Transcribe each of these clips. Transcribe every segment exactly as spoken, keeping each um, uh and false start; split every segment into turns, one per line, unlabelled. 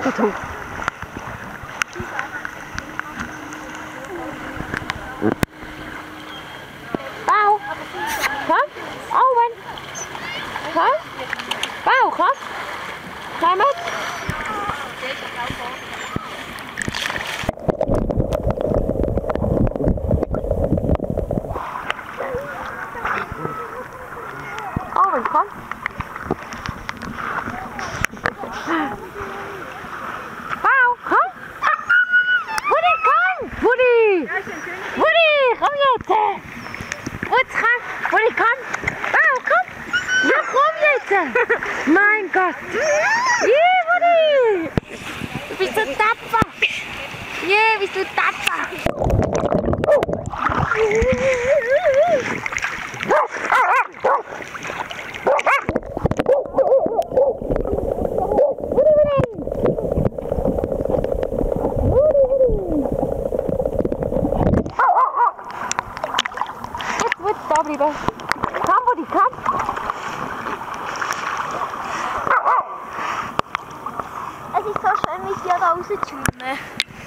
nicht hoch. Bau! Komm! Owen! Komm! Bau, komm! Komm mit! Owen, komm! Bau, komm! Woody, komm! Woody! Woody, komm jetzt! Woody, komm! Woody, komm! Bau, komm! Ja, komm jetzt! Mein Gott! Yeah, Woody! Du bist so tapfer! Yeah, bist du tapfer! Da bleiben. Komm, Woody, komm!
Es ist so schön, mit dir da rauszuschwimmen.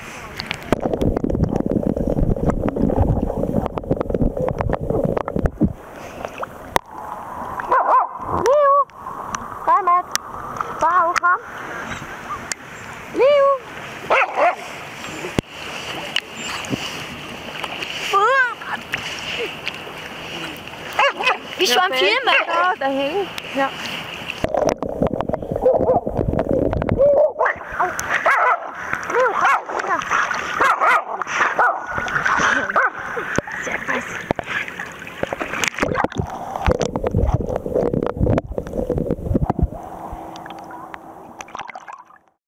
Leo! Komm mit! Bau, komm! Leo!
Bist du am Filmen?
Da, da hängt. Ja.